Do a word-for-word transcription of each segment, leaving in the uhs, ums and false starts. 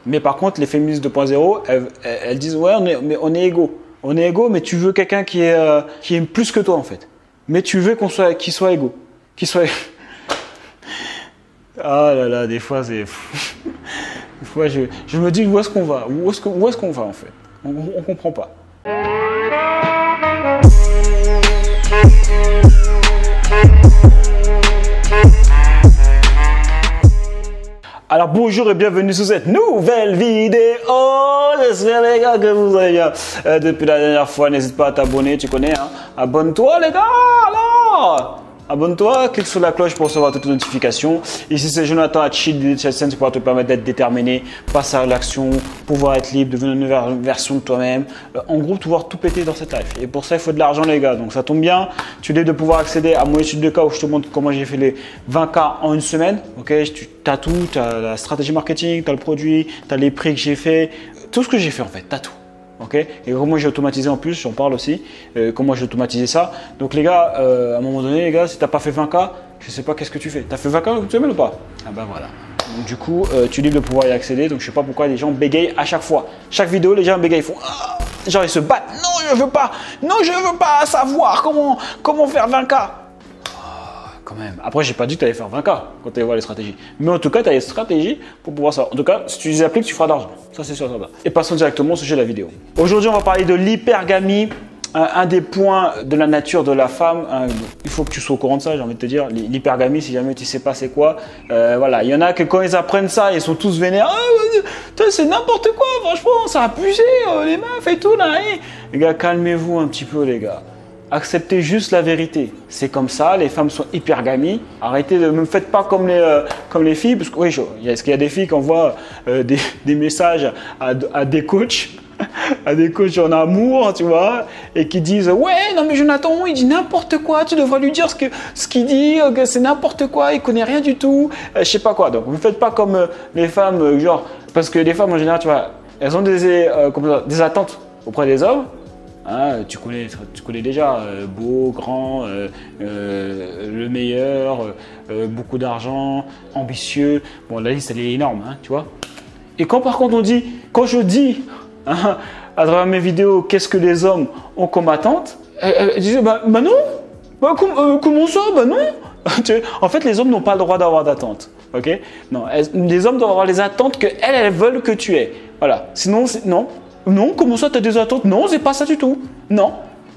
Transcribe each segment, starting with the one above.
Mais par contre, les féministes deux point zéro, elles, elles, elles disent ouais, on est, mais on est égaux. On est égaux, mais tu veux quelqu'un qui est, euh, qui est plus que toi en fait. Mais tu veux qu'on soit, qu'il soit égaux. Qu'il soit. Ah là là, des fois c'est. Des fois je, je me dis où est-ce qu'on va, où est-ce qu'on, où est-ce qu'on va en fait. On, on comprend pas. Alors bonjour et bienvenue sur cette nouvelle vidéo. J'espère les gars que vous allez bien. Euh, depuis la dernière fois, n'hésite pas à t'abonner, tu connais, hein. Abonne-toi les gars, alors abonne-toi, clique sur la cloche pour recevoir toutes les notifications. Ici c'est Jonathan Hatchid de cette chaîne pour te permettre d'être déterminé, passer à l'action, pouvoir être libre, devenir une nouvelle version de toi-même. Euh, en gros, pouvoir tout péter dans cette life. Et pour ça, il faut de l'argent les gars. Donc ça tombe bien, tu es libre de pouvoir accéder à mon étude de cas où je te montre comment j'ai fait les vingt K en une semaine. Ok, tu as tout, tu as la stratégie marketing, tu as le produit, tu as les prix que j'ai fait, tout ce que j'ai fait en fait, tu as tout. Ok, et comment j'ai automatisé en plus, j'en parle aussi, euh, comment j'ai automatisé ça. Donc les gars, euh, à un moment donné, les gars, si tu n'as pas fait vingt K, je sais pas qu'est-ce que tu fais. Tu as fait vingt K une semaine ou pas? Ah ben voilà. Donc du coup, euh, tu es libre de pouvoir y accéder. Donc je sais pas pourquoi les gens bégayent à chaque fois. Chaque vidéo, les gens bégayent, ils font ah! Genre ils se battent. Non, je veux pas. Non, je veux pas savoir comment, comment faire vingt K. Quand même. Après, j'ai pas dit que tu allais faire vingt K quand tu allais voir les stratégies. Mais en tout cas, tu as les stratégies pour pouvoir savoir. En tout cas, si tu les appliques, tu feras d'argent. Ça, c'est sûr. Et passons directement au sujet de la vidéo. Aujourd'hui, on va parler de l'hypergamie. Un, un des points de la nature de la femme. Un, il faut que tu sois au courant de ça, j'ai envie de te dire. L'hypergamie, si jamais tu sais pas c'est quoi. Euh, voilà. Il y en a que quand ils apprennent ça, ils sont tous vénères. Ah, c'est n'importe quoi, franchement, ça a abusé, euh, les meufs et tout. Là, hein. Les gars, calmez-vous un petit peu, les gars. Acceptez juste la vérité. C'est comme ça, les femmes sont hypergamies. Arrêtez de ne me faites pas comme les, euh, comme les filles. Parce que oui, est-ce qu'il y a des filles qui envoient euh, des, des messages à, à des coachs, à des coachs en amour, tu vois, et qui disent ouais, non mais Jonathan, il dit n'importe quoi, tu devrais lui dire ce que ce qu'il dit, que c'est n'importe quoi, il connaît rien du tout, euh, je sais pas quoi. Donc vous ne faites pas comme euh, les femmes, euh, genre, parce que les femmes en général, tu vois, elles ont des, euh, comme ça, des attentes auprès des hommes. Hein, tu, connais, tu connais déjà, euh, beau, grand, euh, euh, le meilleur, euh, beaucoup d'argent, ambitieux. Bon, la liste, elle est énorme, hein, tu vois. Et quand par contre on dit, quand je dis hein, à travers mes vidéos, qu'est-ce que les hommes ont comme attente, elles, elles disent, bah, bah non, bah, com euh, comment ça, bah non. En fait, les hommes n'ont pas le droit d'avoir d'attente. Ok? Non, elles, les hommes doivent avoir les attentes qu'elles, elles veulent que tu aies. Voilà. Sinon, non. Non, comment ça, tu as des attentes? Non, c'est pas ça du tout. Non.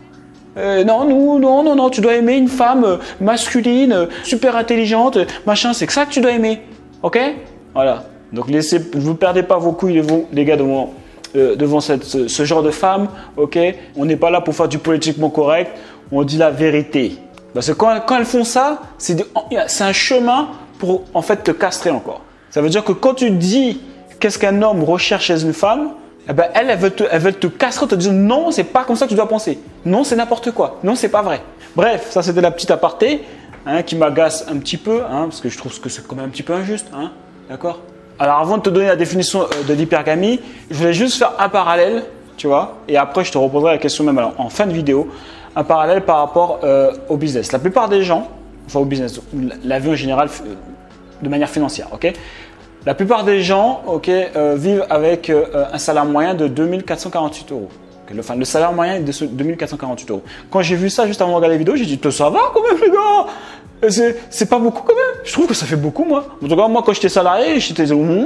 Euh, non, nous, non, non, non, tu dois aimer une femme euh, masculine, euh, super intelligente, euh, machin, c'est que ça que tu dois aimer. Ok? Voilà. Donc, laissez, vous ne perdez pas vos couilles, les, les gars, devant, euh, devant cette, ce, ce genre de femme. Ok? On n'est pas là pour faire du politiquement correct, on dit la vérité. Parce que quand, quand elles font ça, c'est un chemin pour en fait te castrer encore. Ça veut dire que quand tu dis qu'est-ce qu'un homme recherche chez une femme, eh ben, elle, elle veut te, elle veut te castrer en te disant non, c'est pas comme ça que tu dois penser. Non, c'est n'importe quoi. Non, c'est pas vrai. Bref, ça c'était la petite aparté hein, qui m'agace un petit peu hein, parce que je trouve que c'est quand même un petit peu injuste. Hein, d'accord? Alors avant de te donner la définition de l'hypergamie, je voulais juste faire un parallèle, tu vois, et après je te reposerai la question même alors, en fin de vidéo, un parallèle par rapport euh, au business. La plupart des gens, enfin au business, la vie en général de manière financière, ok? La plupart des gens okay, euh, vivent avec euh, un salaire moyen de deux mille quatre cent quarante-huit euros. Okay, le, enfin, le salaire moyen est de deux mille quatre cent quarante-huit euros. Quand j'ai vu ça juste avant de regarder la vidéo, j'ai dit ça va quand même les gars, c'est pas beaucoup quand même. Je trouve que ça fait beaucoup moi. En tout cas moi quand j'étais salarié, j'étais loin,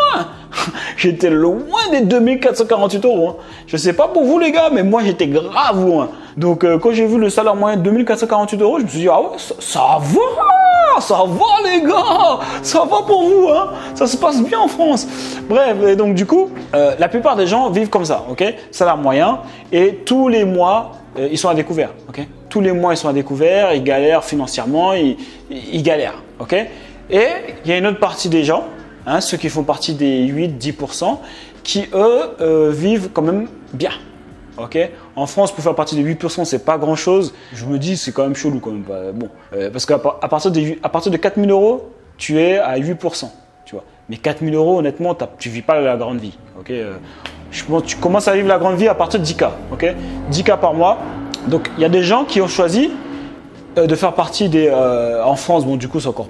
j'étais loin des deux mille quatre cent quarante-huit euros. Hein. Je sais pas pour vous les gars, mais moi j'étais grave loin. Donc euh, quand j'ai vu le salaire moyen de deux mille quatre cent quarante-huit euros, je me suis dit ah ouais ça, ça va. Ça va les gars, ça va pour vous, hein, ça se passe bien en France. Bref, et donc du coup, euh, la plupart des gens vivent comme ça, ok, salaire moyen, et tous les mois, euh, ils sont à découvert, ok. Tous les mois, ils sont à découvert, ils galèrent financièrement, ils, ils galèrent, ok. Et il y a une autre partie des gens, hein, ceux qui font partie des huit à dix pour cent, qui eux euh, vivent quand même bien. Okay. En France, pour faire partie des huit pour cent, c'est pas grand chose. Je me dis, c'est quand même chelou quand même. Bon, euh, parce qu'à à partir de, à partir de quatre mille euros, tu es à huit pour cent. Tu vois. Mais quatre mille euros, honnêtement, tu vis pas la grande vie. Okay. Euh, je pense, tu commences à vivre la grande vie à partir de dix K. Okay. dix K par mois. Donc, il y a des gens qui ont choisi euh, de faire partie des. Euh, en France, bon, du coup, c'est encore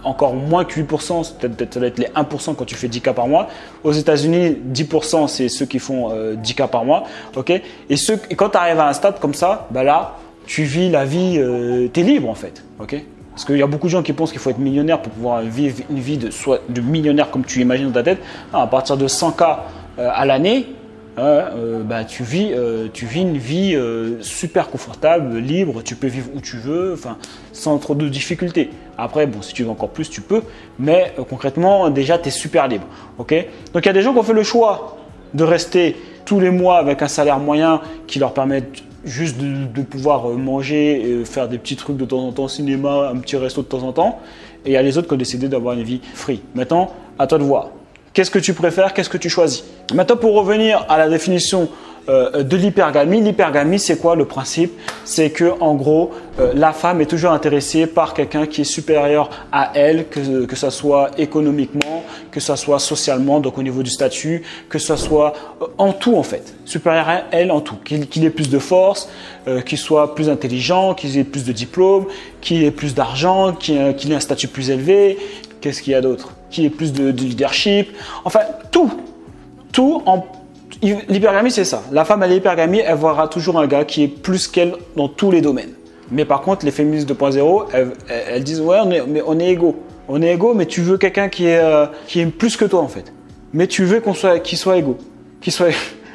encore moins que huit pour cent, peut-être ça doit être les un pour cent quand tu fais dix K par mois. Aux États-Unis, dix pour cent c'est ceux qui font euh, dix K par mois. Okay, et, ceux, et quand tu arrives à un stade comme ça, bah là, tu vis la vie, euh, tu es libre en fait. Okay, parce qu'il y a beaucoup de gens qui pensent qu'il faut être millionnaire pour pouvoir vivre une vie de, soit de millionnaire comme tu imagines dans ta tête. Non, à partir de cent K euh, à l'année, Euh, bah, tu, vis, euh, tu vis une vie euh, super confortable, libre, tu peux vivre où tu veux, enfin, sans trop de difficultés. Après, bon, si tu veux encore plus, tu peux, mais euh, concrètement, déjà, tu es super libre. Okay, donc, il y a des gens qui ont fait le choix de rester tous les mois avec un salaire moyen qui leur permet juste de, de pouvoir manger et faire des petits trucs de temps en temps, cinéma, un petit resto de temps en temps. Et il y a les autres qui ont décidé d'avoir une vie free. Maintenant, à toi de voir. Qu'est-ce que tu préfères? Qu'est-ce que tu choisis? Maintenant, pour revenir à la définition euh, de l'hypergamie, l'hypergamie, c'est quoi le principe? C'est que, en gros, euh, la femme est toujours intéressée par quelqu'un qui est supérieur à elle, que, que ce soit économiquement, que ce soit socialement, donc au niveau du statut, que ce soit euh, en tout en fait, supérieur à elle en tout, qu'il qu'il ait plus de force, euh, qu'il soit plus intelligent, qu'il ait plus de diplômes, qu'il ait plus d'argent, qu'il qu'il ait un statut plus élevé. Qu'est-ce qu'il y a d'autre? Qui ait plus de, de leadership, enfin tout, tout en l'hypergamie c'est ça. La femme elle est hypergamie, elle verra toujours un gars qui est plus qu'elle dans tous les domaines. Mais par contre les féministes deux point zéro, elles, elles disent ouais on est, mais on est égaux, on est égaux, mais tu veux quelqu'un qui est euh, qui est plus que toi en fait. Mais tu veux qu'on soit qu'il soit égaux, qu'il soit.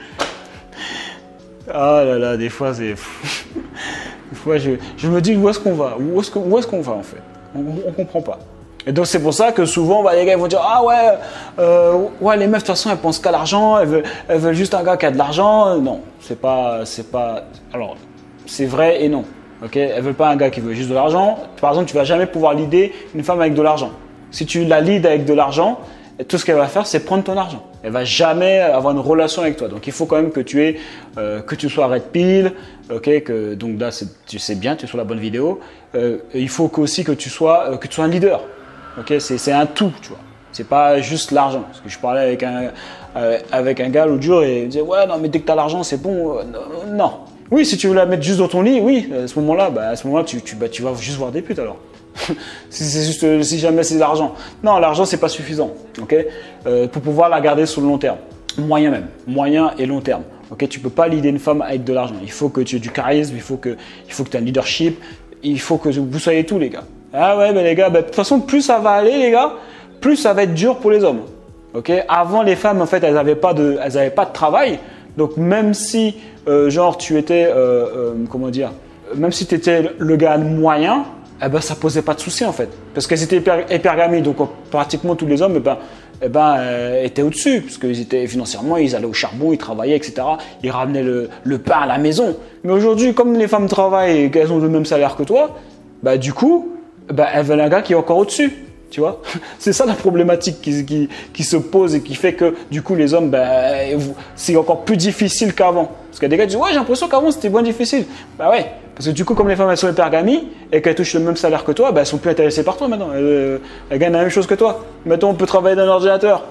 Ah là là, des fois c'est. Des fois je, je me dis où est-ce qu'on va, où est-ce qu'on, où est-ce qu'on va en fait. On, on comprend pas. Et donc c'est pour ça que souvent bah, les gars ils vont dire ah ouais, euh, ouais les meufs de toute façon elles pensent qu'à l'argent, elles veulent, elles veulent juste un gars qui a de l'argent. Non, c'est pas, c'est pas. Alors c'est vrai et non. Ok, elles veulent pas un gars qui veut juste de l'argent. Par exemple, tu vas jamais pouvoir leader une femme avec de l'argent. Si tu la leads avec de l'argent, tout ce qu'elle va faire c'est prendre ton argent. Elle va jamais avoir une relation avec toi. Donc il faut quand même que tu aies, euh, que tu sois red pill. Ok, que donc là tu sais bien, tu es sur la bonne vidéo. Euh, il faut aussi que tu sois, euh, que tu sois un leader. Ok, c'est un tout, tu vois. C'est pas juste l'argent. Parce que je parlais avec un, euh, avec un gars l'autre jour et il me disait ouais non mais dès que tu as l'argent c'est bon. Euh, non. Oui, si tu veux la mettre juste dans ton lit, oui. À ce moment-là, bah, à ce moment-là tu, tu, bah, tu vas juste voir des putes alors. si c'est juste, si jamais c'est l'argent. Non, l'argent c'est pas suffisant. Ok, euh, pour pouvoir la garder sur le long terme, moyen même, moyen et long terme. Ok, tu peux pas leader une femme avec de l'argent. Il faut que tu aies du charisme, il faut que, il faut que tu aies un leadership, il faut que vous soyez tous les gars. Ah ouais, ben les gars, ben, de toute façon, plus ça va aller, les gars, plus ça va être dur pour les hommes. Ok, avant, les femmes, en fait, elles n'avaient pas de, elles avaient pas de travail. Donc, même si, euh, genre, tu étais, euh, euh, comment dire, même si tu étais le gars moyen, eh ben, ça posait pas de souci, en fait. Parce qu'elles étaient hyper, hypergamies. Donc, pratiquement tous les hommes, eh ben, eh ben, euh, étaient au-dessus. Parce qu'ils étaient financièrement, ils allaient au charbon, ils travaillaient, et cetera. Ils ramenaient le, le pain à la maison. Mais aujourd'hui, comme les femmes travaillent et qu'elles ont le même salaire que toi, bah, du coup, bah, elles veulent un gars qui est encore au-dessus, tu vois. C'est ça la problématique qui, qui, qui se pose et qui fait que du coup les hommes, bah, c'est encore plus difficile qu'avant. Parce qu'il y a des gars qui disent ouais j'ai l'impression qu'avant c'était moins difficile. Bah ouais, parce que du coup comme les femmes elles sont hypergamies et qu'elles touchent le même salaire que toi, bah, elles sont plus intéressées par toi maintenant. Elles, elles gagnent la même chose que toi. Maintenant on peut travailler dans un ordinateur.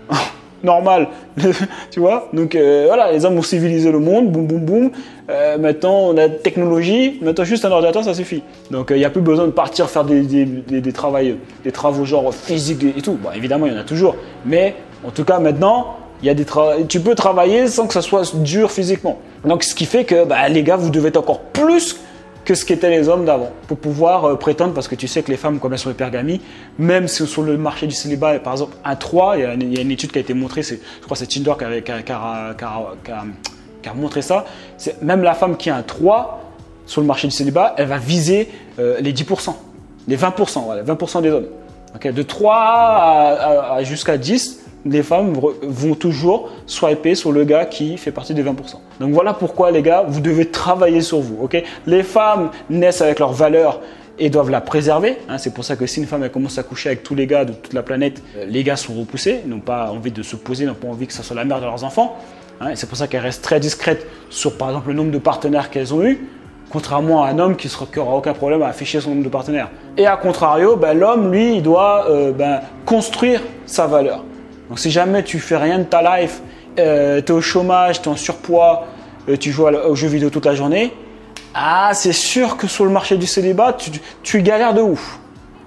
Normal, tu vois. Donc euh, voilà, les hommes ont civilisé le monde, boum boum boum. Euh, maintenant on a la technologie, maintenant juste un ordinateur ça suffit. Donc il euh, n'y a plus besoin de partir faire des, des, des, des, travails, des travaux genre physiques et tout. Bon évidemment il y en a toujours, mais en tout cas maintenant il y a des tu peux travailler sans que ça soit dur physiquement. Donc ce qui fait que bah, les gars vous devez être encore plus que ce qu'étaient les hommes d'avant pour pouvoir euh, prétendre, parce que tu sais que les femmes comme elles sont hypergamies, même si sur le marché du célibat, par exemple un trois, il y a une, il y a une étude qui a été montrée, je crois que c'est Tinder qui a, qui, a, qui, a, qui, a, qui, a, qui a montré ça, c'est même la femme qui a un trois sur le marché du célibat, elle va viser euh, les dix pour cent, les vingt pour cent, voilà, vingt pour cent des hommes. Okay, de trois à, à, à jusqu'à dix, les femmes vont toujours swiper sur le gars qui fait partie des vingt pour cent. Donc voilà pourquoi les gars, vous devez travailler sur vous. Okay, les femmes naissent avec leurs valeurs et doivent la préserver. Hein, c'est pour ça que si une femme elle commence à coucher avec tous les gars de toute la planète, les gars sont repoussés, n'ont pas envie de se poser, n'ont pas envie que ça soit la mère de leurs enfants. Hein, c'est pour ça qu'elles restent très discrètes sur par exemple le nombre de partenaires qu'elles ont eu. Contrairement à un homme qui n'aura aucun problème à afficher son nombre de partenaires. Et à contrario, ben, l'homme, lui, il doit euh, ben, construire sa valeur. Donc si jamais tu fais rien de ta life, euh, tu es au chômage, tu es en surpoids, euh, tu joues aux jeux vidéo toute la journée, ah, c'est sûr que sur le marché du célibat, tu, tu galères de ouf.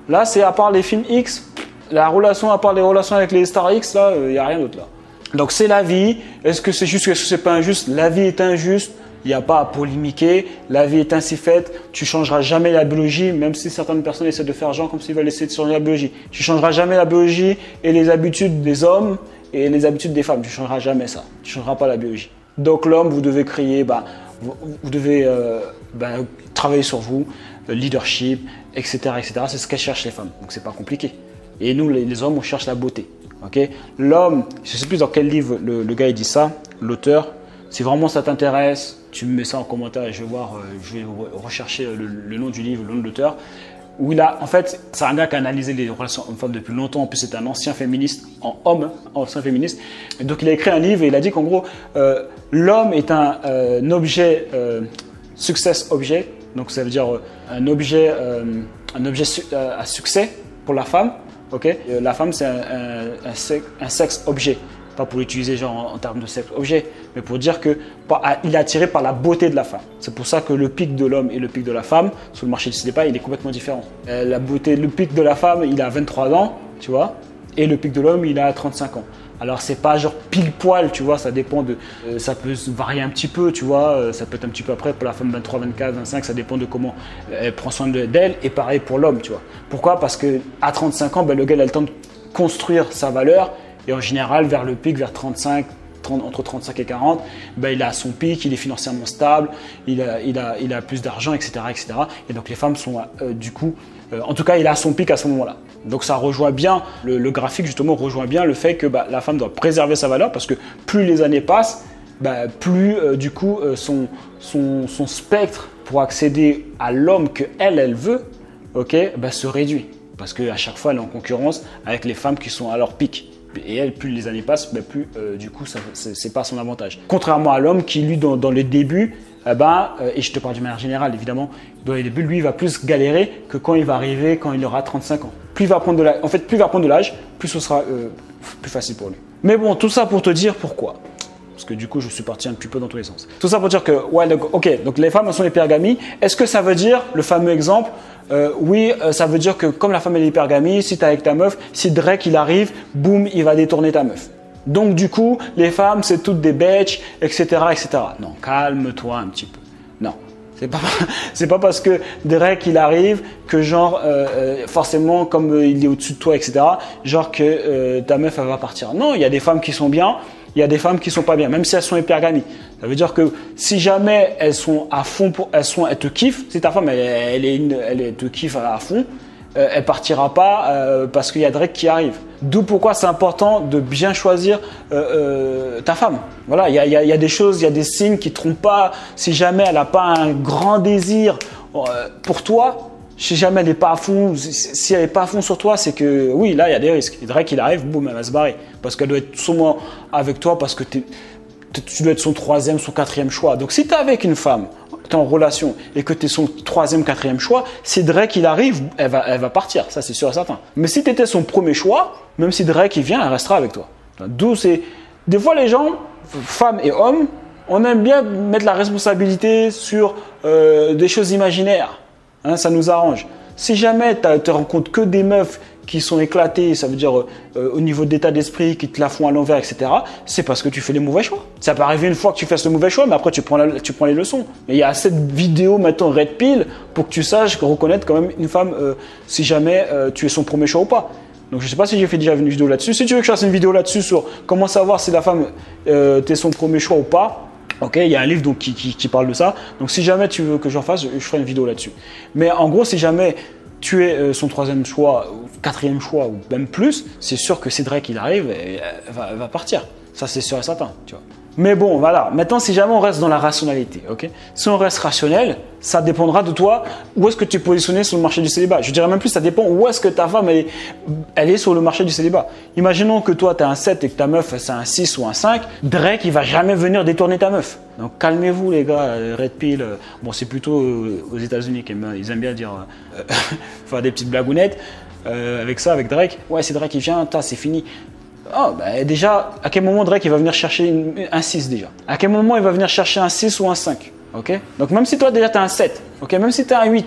Là, c'est à part les films X, la relation, à part les relations avec les stars X, là, il euh, n'y a rien d'autre là. Donc c'est la vie. Est-ce que c'est juste, est-ce que c'est pas injuste? La vie est injuste. Il n'y a pas à polémiquer. La vie est ainsi faite. Tu changeras jamais la biologie, même si certaines personnes essaient de faire genre comme s'ils veulent essayer de changer la biologie. Tu changeras jamais la biologie et les habitudes des hommes et les habitudes des femmes. Tu changeras jamais ça. Tu changeras pas la biologie. Donc l'homme, vous devez créer, bah, vous, vous devez euh, bah, travailler sur vous, le leadership, et cetera, et cetera. C'est ce qu'elles cherchent les femmes. Donc c'est pas compliqué. Et nous, les, les hommes, on cherche la beauté. Okay? L'homme, je ne sais plus dans quel livre le, le gars il dit ça, l'auteur. Si vraiment ça t'intéresse, tu me mets ça en commentaire et je vais voir, euh, je vais rechercher le, le nom du livre, le nom de l'auteur. Où il a, en fait, c'est un gars qui a analysé les relations hommes-femmes depuis longtemps. En plus, c'est un ancien féministe, en homme, ancien féministe. Et donc, il a écrit un livre et il a dit qu'en gros, euh, l'homme est un, euh, un objet, euh, success objet. Donc, ça veut dire euh, un objet, euh, un objet su euh, à succès pour la femme. Okay. Euh, la femme, c'est un, un, un, sexe, un sexe objet. Pas pour l'utiliser genre en, en termes de sexe objet, mais pour dire qu'il est attiré par la beauté de la femme. C'est pour ça que le pic de l'homme et le pic de la femme sur le marché du célibat, il est complètement différent. Euh, la beauté, le pic de la femme, il a vingt-trois ans, tu vois, et le pic de l'homme, il a trente-cinq ans. Alors c'est pas genre pile poil, tu vois, ça dépend de, euh, ça peut varier un petit peu, tu vois, euh, ça peut être un petit peu après pour la femme vingt-trois, vingt-quatre, vingt-cinq, ça dépend de comment elle prend soin d'elle, et pareil pour l'homme, tu vois. Pourquoi? Parce que à trente-cinq ans, ben, le gars il a le temps de construire sa valeur. Et en général, vers le pic, vers trente-cinq, trente, entre trente-cinq et quarante, ben, il a son pic, il est financièrement stable, il a, il a, il a plus d'argent, et cetera, et cetera. Et donc les femmes sont euh, du coup, euh, en tout cas, il a son pic à ce moment-là. Donc ça rejoint bien, le, le graphique justement rejoint bien le fait que bah, la femme doit préserver sa valeur parce que plus les années passent, bah, plus euh, du coup euh, son, son, son spectre pour accéder à l'homme qu'elle, elle veut, okay, bah, se réduit. Parce qu'à chaque fois, elle est en concurrence avec les femmes qui sont à leur pic. Et elle, plus les années passent, ben plus euh, du coup, ce n'est pas son avantage. Contrairement à l'homme qui, lui, dans, dans les débuts, eh ben, euh, et je te parle d'une manière générale, évidemment, dans les débuts, lui, il va plus galérer que quand il va arriver, quand il aura trente-cinq ans. Plus il va prendre de l'âge, en fait, plus il va prendre de l'âge, plus ce sera euh, plus facile pour lui. Mais bon, tout ça pour te dire pourquoi. Parce que du coup, je suis parti un petit peu dans tous les sens. Tout ça pour dire que, ouais, donc, ok, donc les femmes elles sont hypergamies. Est-ce que ça veut dire, le fameux exemple, euh, oui, euh, ça veut dire que comme la femme elle est hypergamie, si tu es avec ta meuf, si Drake il arrive, boum, il va détourner ta meuf. Donc du coup, les femmes, c'est toutes des bitches, et cetera, et cetera. Non, calme-toi un petit peu. Non. C'est pas, c'est pas parce que Drake il arrive que genre euh, euh, forcément comme euh, il est au-dessus de toi, et cetera, genre que euh, ta meuf elle va partir. Non, il y a des femmes qui sont bien, il y a des femmes qui sont pas bien, même si elles sont hypergamies. Ça veut dire que si jamais elles sont à fond, pour, elles, sont, elles te kiffent, si ta femme elle, elle, est une, elle, elle te kiffe à fond, euh, elle partira pas euh, parce qu'il y a Drake qui arrive. D'où pourquoi c'est important de bien choisir euh, euh, ta femme. Voilà, il y a, y a, y a des choses, il y a des signes qui ne trompent pas. Si jamais elle n'a pas un grand désir euh, pour toi, si jamais elle n'est pas à fond, si elle n'est pas à fond sur toi, c'est que oui, là il y a des risques. Et Drake il arrive, boum, elle va se barrer. Parce qu'elle doit être sûrement avec toi parce que t'es, tu dois être son troisième, son quatrième choix. Donc si tu es avec une femme, tu es en relation et que tu es son troisième, quatrième choix, si Drake il arrive, elle va, elle va partir, ça c'est sûr et certain. Mais si tu étais son premier choix, même si Drake il vient, elle restera avec toi. D'où c'est. Des fois les gens, femmes et hommes, on aime bien mettre la responsabilité sur euh, des choses imaginaires. Hein, ça nous arrange. Si jamais tu te rencontres que des meufs qui sont éclatées, ça veut dire euh, au niveau d'état d'esprit, qui te la font à l'envers, et cetera, c'est parce que tu fais les mauvais choix. Ça peut arriver une fois que tu fasses le mauvais choix, mais après tu prends, la, tu prends les leçons. Mais il y a assez de vidéos maintenant Red Pill pour que tu saches reconnaître quand même une femme euh, si jamais euh, tu es son premier choix ou pas. Donc je ne sais pas si j'ai fait déjà une vidéo là-dessus. Si tu veux que je fasse une vidéo là-dessus sur comment savoir si la femme euh, t'es son premier choix ou pas, ok, il y a un livre donc, qui, qui, qui parle de ça. Donc si jamais tu veux que j'en fasse, je ferai une vidéo là-dessus. Mais en gros, si jamais tu es euh, son troisième choix, ou quatrième choix ou même plus, c'est sûr que c'est Drake il arrive et elle va, elle va partir. Ça c'est sûr et certain, tu vois. Mais bon, voilà. Maintenant, si jamais on reste dans la rationalité, ok. Si on reste rationnel, ça dépendra de toi. Où est-ce que tu es positionné sur le marché du célibat? Je dirais même plus, ça dépend où est-ce que ta femme elle est, elle est sur le marché du célibat. Imaginons que toi, tu as un sept et que ta meuf, c'est un six ou un cinq. Drake, il va jamais venir détourner ta meuf. Donc, calmez-vous, les gars. Red Pill, bon, c'est plutôt aux États-Unis qu'ils aiment bien dire, euh, faire des petites blagounettes. Euh, avec ça, avec Drake. Ouais, c'est Drake qui vient, c'est fini. Oh, bah déjà, à quel moment Drake il va venir chercher une, un six déjà? À quel moment il va venir chercher un six ou un cinq? Ok. Donc même si toi déjà tu as un sept, ok, même si tu as un huit,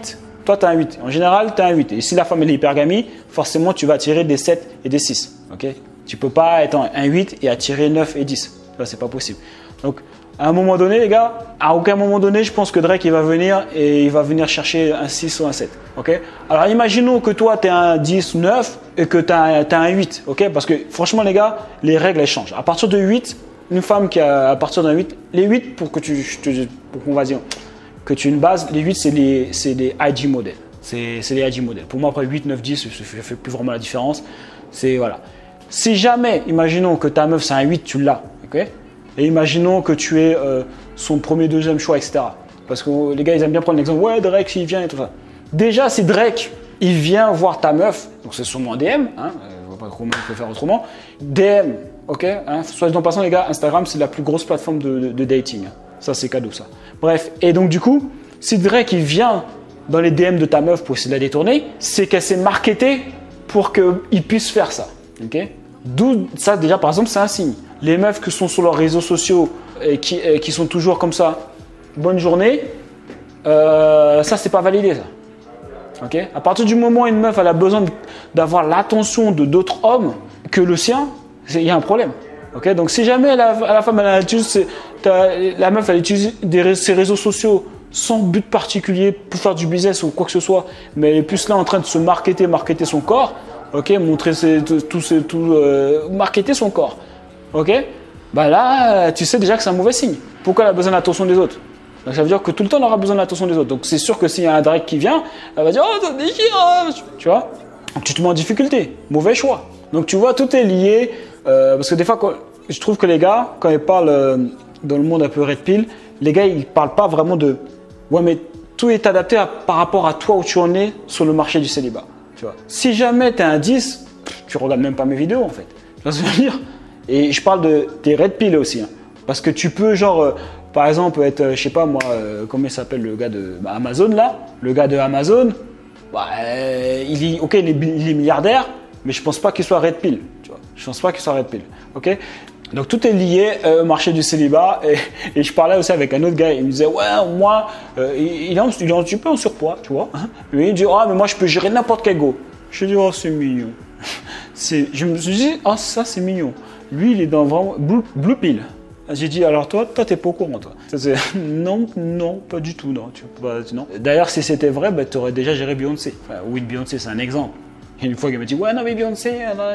toi tu as un huit. En général, tu as un huit. Et si la femme elle est hypergamie, forcément tu vas attirer des sept et des six. Okay, tu ne peux pas être un huit et attirer neuf et dix. Ça, c'est pas possible. Donc, à un moment donné, les gars, à aucun moment donné, je pense que Drake il va venir et il va venir chercher un six ou un sept. Okay, alors, imaginons que toi, tu es un dix ou neuf et que tu as, as un huit. Okay, parce que franchement, les gars, les règles elles changent. À partir de huit, une femme qui a à partir d'un huit, les huit, pour que tu, pour qu'on va dire que tu aies une base, les huit, c'est les, les I G modèles. C'est les I G modèles. Pour moi, après huit, neuf, dix, ça ne fait plus vraiment la différence. C'est voilà. Si jamais, imaginons que ta meuf c'est un huit, tu l'as. Okay, et imaginons que tu es euh, son premier, deuxième choix, et cetera. Parce que les gars, ils aiment bien prendre l'exemple. Ouais, Drake, s'il vient et tout ça. Déjà, si Drake, il vient voir ta meuf, donc c'est sûrement un D M, hein, je vois pas comment il peut faire autrement. D M, ok, hein, soit en passant, les gars, Instagram, c'est la plus grosse plateforme de, de, de dating. Hein. Ça, c'est cadeau, ça. Bref, et donc, du coup, si Drake, il vient dans les D M de ta meuf pour essayer de la détourner, c'est qu'elle s'est marketée pour qu'il puisse faire ça. Ok, d'où ça, déjà, par exemple, c'est un signe. Les meufs qui sont sur leurs réseaux sociaux et qui, et qui sont toujours comme ça, bonne journée, euh, ça, c'est pas validé, ça. Okay, à partir du moment où une meuf elle a besoin d'avoir l'attention de d'autres hommes que le sien, il y a un problème. Okay, donc, si jamais la, la femme, elle utilise, la meuf, elle utilise des, ses réseaux sociaux sans but particulier pour faire du business ou quoi que ce soit, mais elle est plus là en train de se marketer, marketer son corps, ok, montrer ses, tout, tout, tout euh, marketer son corps. Ok, bah là, tu sais déjà que c'est un mauvais signe. Pourquoi elle a besoin de l'attention des autres? Donc ça veut dire que tout le temps, elle aura besoin de l'attention des autres. Donc c'est sûr que s'il y a un Drake qui vient, elle va dire oh, ça déchire, tu vois. Donc tu te mets en difficulté. Mauvais choix. Donc tu vois, tout est lié. Euh, parce que des fois, quand, je trouve que les gars, quand ils parlent euh, dans le monde un peu red pill, les gars, ils parlent pas vraiment de ouais, mais tout est adapté à, par rapport à toi où tu en es sur le marché du célibat. Tu vois. Si jamais tu es un dix, tu regardes même pas mes vidéos en fait. Tu vois ce que je veux dire? Et je parle de tes red pill aussi. Hein. Parce que tu peux, genre, euh, par exemple, être, euh, je sais pas moi, euh, comment il s'appelle le gars de bah, Amazon là? Le gars de Amazon, bah, euh, il est, ok, il est, il est milliardaire, mais je pense pas qu'il soit red pill. Tu vois. Je pense pas qu'il soit red pill. Ok? Donc tout est lié euh, au marché du célibat. Et, et je parlais aussi avec un autre gars, il me disait, ouais, moi, euh, il, il, est un, il est un petit peu en surpoids, tu vois. Hein? Lui, il dit, ah, mais moi, je peux gérer n'importe quel go. Je dis, oh, c'est mignon. Je me suis dit, oh, ça, c'est mignon. Lui, il est dans vraiment blue, blue pill. J'ai dit, alors toi, toi, t'es pas au courant, toi. Non, non, pas du tout, non. Tu peux pas, non. D'ailleurs, si c'était vrai, bah, tu aurais déjà géré Beyoncé. Enfin, oui, Beyoncé, c'est un exemple. Et une fois qu'il m'a dit, ouais, non, mais Beyoncé,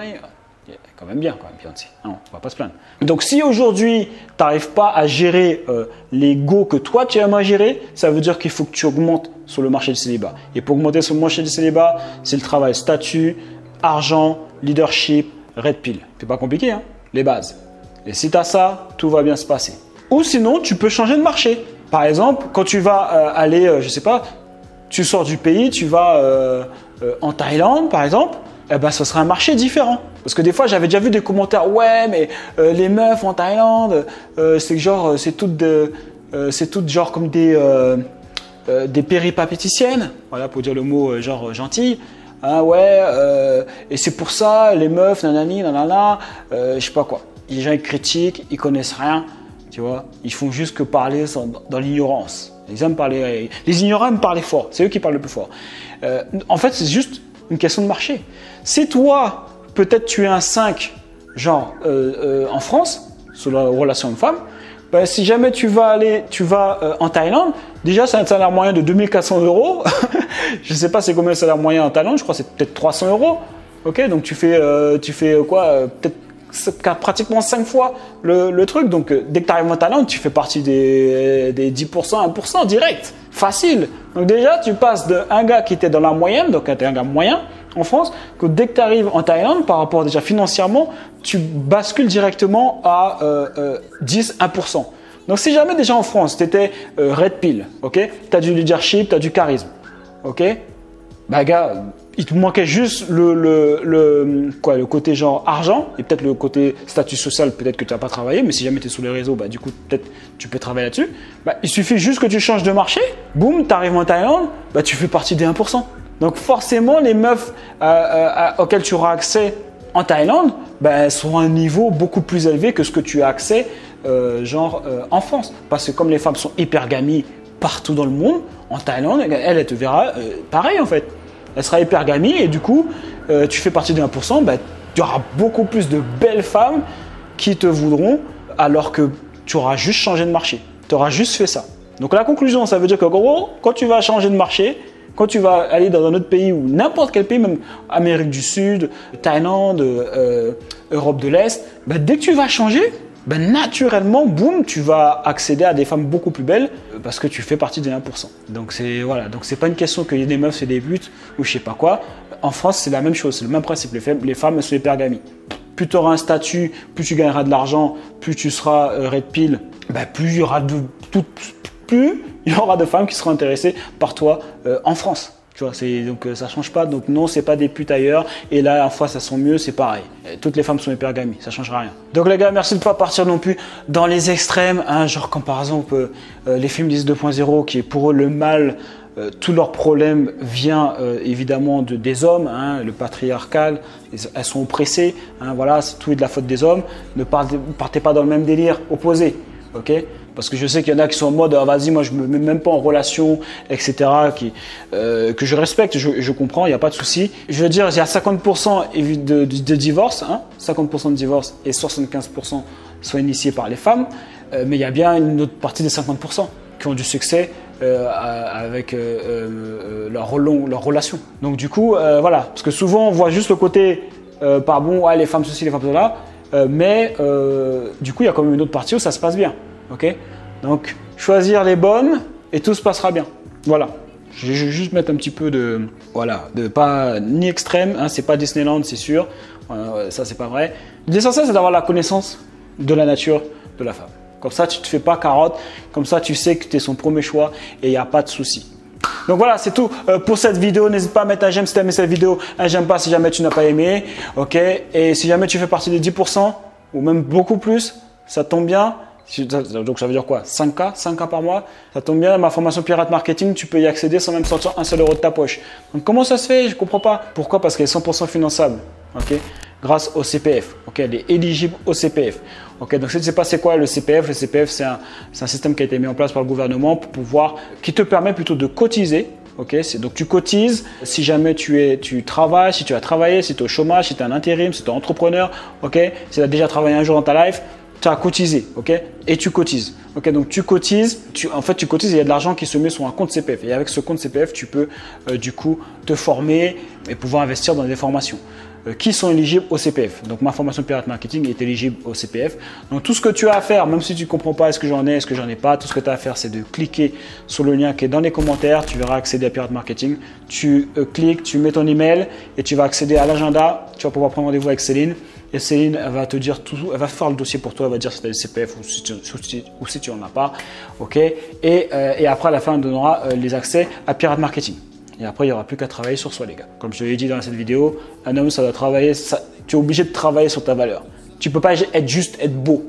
yeah, quand même bien, quand même, Beyoncé. Non, on va pas se plaindre. Donc, si aujourd'hui, tu n'arrives pas à gérer euh, les go que toi, tu aimerais gérer, ça veut dire qu'il faut que tu augmentes sur le marché du célibat. Et pour augmenter sur le marché du célibat, c'est le travail statut, argent, leadership, red pill. C'est pas compliqué, hein, les bases. Et si tu as ça, tout va bien se passer. Ou sinon, tu peux changer de marché. Par exemple, quand tu vas euh, aller, euh, je sais pas, tu sors du pays, tu vas euh, euh, en Thaïlande, par exemple, eh ben, ce sera un marché différent. Parce que des fois, j'avais déjà vu des commentaires, ouais, mais euh, les meufs en Thaïlande, euh, c'est genre, c'est toutes, de, euh, c'est toutes genre comme des, euh, euh, des péripatéticiennes, voilà, pour dire le mot euh, genre euh, gentil. Hein, ouais, euh, et c'est pour ça, les meufs, nanani, nanana, euh, je sais pas quoi. Les gens ils critiquent, ils connaissent rien, tu vois. Ils font juste que parler dans, dans l'ignorance. Ils aiment parler, les ignorants aiment parler fort, c'est eux qui parlent le plus fort. Euh, en fait, c'est juste une question de marché. Si toi, peut-être tu es un cinq, genre euh, euh, en France, sur la relation homme-femme, ben, si jamais tu vas aller, tu vas euh, en Thaïlande, déjà c'est un salaire moyen de deux mille quatre cents euros. Je ne sais pas c'est combien le salaire moyen en Thaïlande, je crois que c'est peut-être trois cents euros. Ok, donc tu fais, euh, tu fais quoi, euh, peut-être pratiquement cinq fois le, le truc. Donc, euh, dès que tu arrives en Thaïlande, tu fais partie des, des dix pour cent, un pour cent direct. Facile. Donc, déjà, tu passes d'un gars qui était dans la moyenne, donc tu es un gars moyen en France, que dès que tu arrives en Thaïlande, par rapport déjà financièrement, tu bascules directement à euh, euh, dix, un pour cent. Donc, si jamais déjà en France, tu étais euh, red pill, ok, tu as du leadership, tu as du charisme, ok, bah, gars, il te manquait juste le, le, le, quoi, le côté genre argent et peut-être le côté statut social, peut-être que tu n'as pas travaillé, mais si jamais tu es sur les réseaux, bah, du coup, peut-être tu peux travailler là-dessus. Bah, il suffit juste que tu changes de marché, boum, tu arrives en Thaïlande, bah, tu fais partie des un pour cent. Donc forcément, les meufs euh, euh, auxquelles tu auras accès en Thaïlande, bah, elles seront à un niveau beaucoup plus élevé que ce que tu as accès euh, genre euh, en France. Parce que comme les femmes sont hypergamies partout dans le monde, en Thaïlande, elle, elle te verra euh, pareil en fait. Elle sera hypergamie et du coup, euh, tu fais partie des un pour cent, bah, tu auras beaucoup plus de belles femmes qui te voudront alors que tu auras juste changé de marché. Tu auras juste fait ça. Donc la conclusion, ça veut dire que gros, quand tu vas changer de marché, quand tu vas aller dans un autre pays ou n'importe quel pays, même Amérique du Sud, Thaïlande, euh, Europe de l'Est, bah, dès que tu vas changer, bah, naturellement, boum, tu vas accéder à des femmes beaucoup plus belles parce que tu fais partie des un pour cent. Donc c'est voilà, donc c'est pas une question qu'il y ait des meufs et des putes ou je sais pas quoi. En France, c'est la même chose, c'est le même principe. Les femmes, les femmes sont hypergamies. Plus tu auras un statut, plus tu gagneras de l'argent, plus tu seras euh, red pill, bah, plus il y aura de tout, plus il y aura de femmes qui seront intéressées par toi euh, en France. Tu vois, c'est, donc euh, ça change pas. Donc non, c'est pas des putes ailleurs. Et là, en fois, ça sent mieux, c'est pareil. Et toutes les femmes sont hypergamies, ça changera rien. Donc les gars, merci de ne pas partir non plus dans les extrêmes. Hein, genre comme par exemple euh, les féministes deux point zéro, qui est pour eux le mal. Euh, tout leur problème vient euh, évidemment de, des hommes, hein, le patriarcal, elles sont oppressées, hein, voilà, c'est tout est de la faute des hommes. Ne partez, partez pas dans le même délire opposé, ok? Parce que je sais qu'il y en a qui sont en mode ah, vas-y, moi je me mets même pas en relation, et cetera. Qui, euh, que je respecte, je, je comprends, il n'y a pas de souci. Je veux dire, il y a cinquante pour cent de, de, de divorce, hein, cinquante pour cent de divorce et soixante-quinze pour cent sont initiés par les femmes, euh, mais il y a bien une autre partie des cinquante pour cent qui ont du succès euh, avec euh, euh, leur, leur relation. Donc du coup, euh, voilà, parce que souvent on voit juste le côté euh, par bon, ah, les femmes ceci, les femmes cela, euh, mais euh, du coup il y a quand même une autre partie où ça se passe bien. Ok, donc choisir les bonnes et tout se passera bien. Voilà, je vais juste mettre un petit peu de, voilà, de pas ni extrême, hein, c'est pas Disneyland, c'est sûr, euh, ça c'est pas vrai. L'essentiel c'est d'avoir la connaissance de la nature de la femme. Comme ça, tu ne te fais pas carotte, comme ça tu sais que tu es son premier choix et il n'y a pas de souci. Donc voilà, c'est tout euh, pour cette vidéo. N'hésite pas à mettre un j'aime si tu as aimé cette vidéo, un j'aime pas si jamais tu n'as pas aimé. Ok, et si jamais tu fais partie des dix pour cent ou même beaucoup plus, ça tombe bien. Donc ça veut dire quoi? cinq K, cinq K par mois. Ça tombe bien, ma formation Pirate Marketing, tu peux y accéder sans même sortir un seul euro de ta poche. Donc comment ça se fait? Je ne comprends pas. Pourquoi? Parce qu'elle est cent pour cent finançable. Ok, grâce au C P F. Ok, elle est éligible au C P F. Ok, donc si tu ne sais pas c'est quoi le C P F, le C P F c'est un, c'est un système qui a été mis en place par le gouvernement pour pouvoir, qui te permet plutôt de cotiser. Ok, c'est, donc tu cotises si jamais tu, es, tu travailles, si tu as travaillé, si tu es au chômage, si tu es un intérim, si tu es entrepreneur. Ok, si tu as déjà travaillé un jour dans ta life. Tu as cotisé, ok, et tu cotises, ok, donc tu cotises, tu, en fait tu cotises et il y a de l'argent qui se met sur un compte C P F et avec ce compte C P F tu peux euh, du coup te former et pouvoir investir dans des formations euh, qui sont éligibles au C P F. Donc ma formation Pirate Marketing est éligible au C P F. Donc tout ce que tu as à faire, même si tu ne comprends pas est-ce que j'en ai, est-ce que j'en ai pas, tout ce que tu as à faire c'est de cliquer sur le lien qui est dans les commentaires, tu verras accéder à Pirate Marketing, tu euh, cliques, tu mets ton email et tu vas accéder à l'agenda, tu vas pouvoir prendre rendez-vous avec Céline. Et Céline, elle va te dire tout, elle va faire le dossier pour toi, elle va dire si tu as le C P F ou si tu, ou si tu en as pas, ok. Et, euh, et après, à la fin, on donnera euh, les accès à Pirate Marketing. Et après, il n'y aura plus qu'à travailler sur soi, les gars. Comme je te l'ai dit dans cette vidéo, un homme, ça doit travailler, ça, tu es obligé de travailler sur ta valeur. Tu peux pas être juste être beau.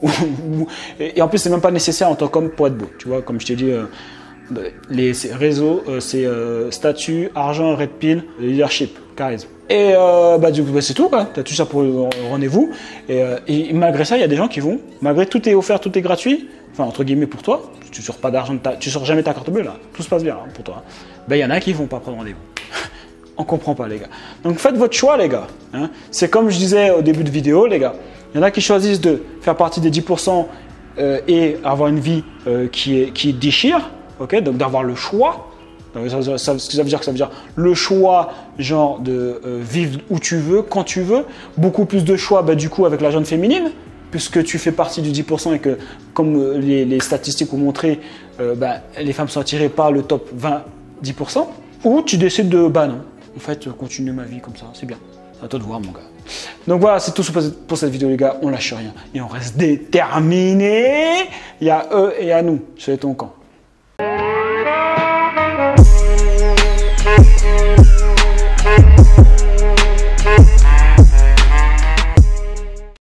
Et en plus, c'est même pas nécessaire en tant qu'homme pour être beau. Tu vois, comme je t'ai dit, euh, les réseaux, euh, c'est euh, statut, argent, red pill, leadership, charisme. Et euh, bah, du coup, bah, c'est tout, tu as tout ça pour le rendez-vous. Et, euh, et malgré ça, il y a des gens qui vont, malgré tout est offert, tout est gratuit, enfin, entre guillemets pour toi, tu ne sors pas d'argent, tu sors jamais ta carte bleue, là, tout se passe bien hein, pour toi. Ben, il y en a qui ne vont pas prendre rendez-vous. On ne comprend pas, les gars. Donc, faites votre choix, les gars. Hein. C'est comme je disais au début de vidéo, les gars. Il y en a qui choisissent de faire partie des dix pour cent euh, et avoir une vie euh, qui, est, qui déchire, okay, donc d'avoir le choix. Donc, ça, ça, ça, ce que ça veut dire, ça veut dire le choix, genre de euh, vivre où tu veux, quand tu veux. Beaucoup plus de choix, bah, du coup, avec la jeune féminine, puisque tu fais partie du dix pour cent et que, comme euh, les, les statistiques ont montré, euh, bah, les femmes sont attirées par le top vingt, dix pour cent. Ou tu décides de, bah non, en fait, continuer ma vie comme ça, c'est bien. C'est à toi de voir, mon gars. Donc voilà, c'est tout pour cette vidéo, les gars. On lâche rien et on reste déterminé. Il y a eux et à nous. C'est ton camp.